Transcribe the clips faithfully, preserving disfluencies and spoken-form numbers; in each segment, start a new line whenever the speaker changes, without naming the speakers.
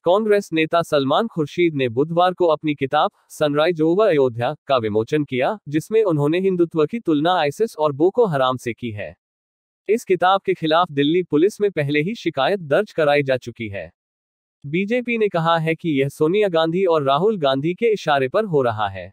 कांग्रेस नेता सलमान खुर्शीद ने बुधवार को अपनी किताब सनराइज ओवर अयोध्या का विमोचन किया, जिसमें उन्होंने हिंदुत्व की तुलना आईसिस और बोको हराम से की है। इस किताब के खिलाफ दिल्ली पुलिस में पहले ही शिकायत दर्ज कराई जा चुकी है। बीजेपी ने कहा है कि यह सोनिया गांधी और राहुल गांधी के इशारे पर हो रहा है।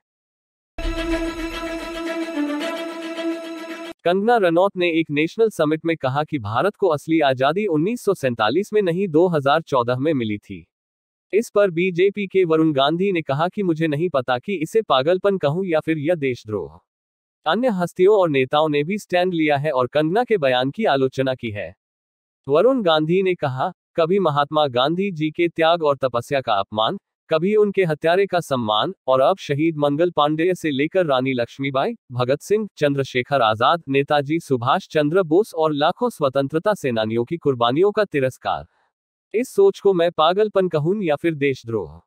कंगना रनौत ने एक नेशनल समिट में कहा कि भारत को असली आजादी उन्नीस सौ सैंतालीस में नहीं दो हज़ार चौदह में मिली थी। इस पर बीजेपी के वरुण गांधी ने कहा कि मुझे नहीं पता कि इसे पागलपन कहूं या फिर यह देशद्रोह। अन्य हस्तियों और नेताओं ने भी स्टैंड लिया है और कंगना के बयान की आलोचना की है। वरुण गांधी ने कहा, कभी महात्मा गांधी जी के त्याग और तपस्या का अपमान, कभी उनके हत्यारे का सम्मान, और अब शहीद मंगल पांडेय से लेकर रानी लक्ष्मीबाई, भगत सिंह, चंद्रशेखर आजाद, नेताजी सुभाष चंद्र बोस और लाखों स्वतंत्रता सेनानियों की कुर्बानियों का तिरस्कार। इस सोच को मैं पागलपन कहूं या फिर देशद्रोह।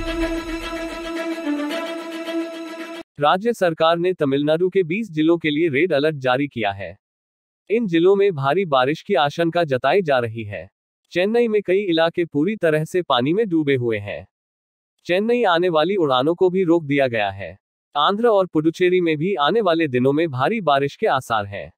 राज्य सरकार ने तमिलनाडु के बीस जिलों के लिए रेड अलर्ट जारी किया है। इन जिलों में भारी बारिश की आशंका जताई जा रही है। चेन्नई में कई इलाके पूरी तरह से पानी में डूबे हुए हैं। चेन्नई आने वाली उड़ानों को भी रोक दिया गया है। आंध्र और पुडुचेरी में भी आने वाले दिनों में भारी बारिश के आसार हैं।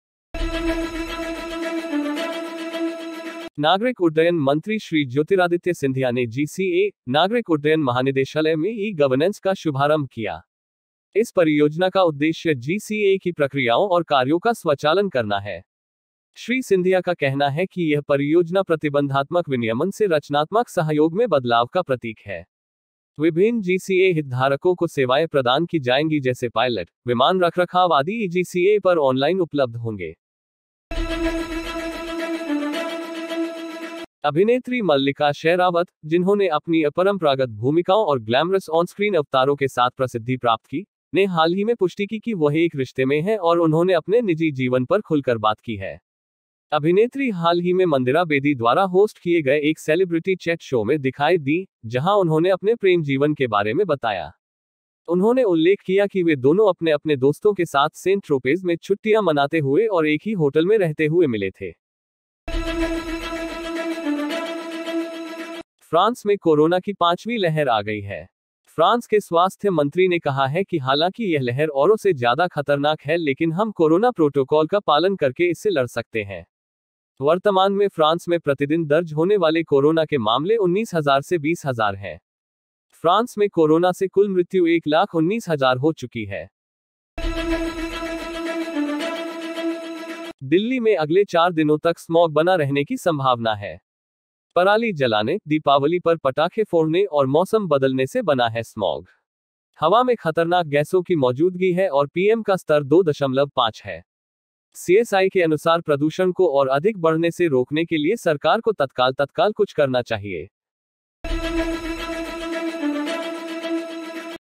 नागरिक उड्डयन मंत्री श्री ज्योतिरादित्य सिंधिया ने जीसीए, नागरिक उड्डयन महानिदेशालय में ई गवर्नेंस का शुभारंभ किया। इस परियोजना का उद्देश्य जीसीए की प्रक्रियाओं और कार्यों का स्वचालन करना है। श्री सिंधिया का कहना है कि यह परियोजना प्रतिबंधात्मक विनियमन से रचनात्मक सहयोग में बदलाव का प्रतीक है। विभिन्न जीसीए हितधारकों को सेवाएं प्रदान की जाएंगी, जैसे पायलट, विमान रखरखाव आदि जीसीए पर ऑनलाइन उपलब्ध होंगे। अभिनेत्री मल्लिका शेरावत, जिन्होंने अपनी अपरंपरागत भूमिकाओं और ग्लैमरस ऑन-स्क्रीन अवतारों के साथ प्रसिद्धि प्राप्त की, ने हाल ही में पुष्टि की कि वह एक रिश्ते में है और उन्होंने अपने निजी जीवन पर खुलकर बात की है। अभिनेत्री हाल ही में मंदिरा बेदी द्वारा होस्ट किए गए एक सेलिब्रिटी चैट शो में दिखाई दी, जहां उन्होंने अपने प्रेम जीवन के बारे में बताया। उन्होंने उल्लेख किया कि वे दोनों अपने अपने दोस्तों के साथ सेंट ट्रोपेज में छुट्टियां मनाते हुए और एक ही होटल में रहते हुए मिले थे। फ्रांस में कोरोना की पांचवी लहर आ गई है। फ्रांस के स्वास्थ्य मंत्री ने कहा है कि हालांकि यह लहर औरों से ज्यादा खतरनाक है, लेकिन हम कोरोना प्रोटोकॉल का पालन करके इससे लड़ सकते हैं। वर्तमान में फ्रांस में प्रतिदिन दर्ज होने वाले कोरोना के मामले उन्नीस हजार से बीस हजार हैं। फ्रांस में कोरोना से कुल मृत्यु एक लाख उन्नीस हजार हो चुकी है। दिल्ली में अगले चार दिनों तक स्मॉग बना रहने की संभावना है। पराली जलाने, दीपावली पर पटाखे फोड़ने और मौसम बदलने से बना है स्मॉग। हवा में खतरनाक गैसों की मौजूदगी है और पीएम का स्तर दो दशमलव पाँच है। सीएसआई के अनुसार प्रदूषण को और अधिक बढ़ने से रोकने के लिए सरकार को तत्काल तत्काल कुछ करना चाहिए।